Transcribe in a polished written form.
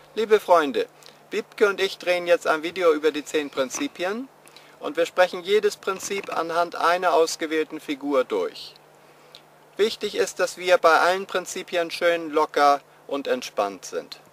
Liebe Freunde, Wiebke und ich drehen jetzt ein Video über die 10 Prinzipien und wir sprechen jedes Prinzip anhand einer ausgewählten Figur durch. Wichtig ist, dass wir bei allen Prinzipien schön locker und entspannt sind.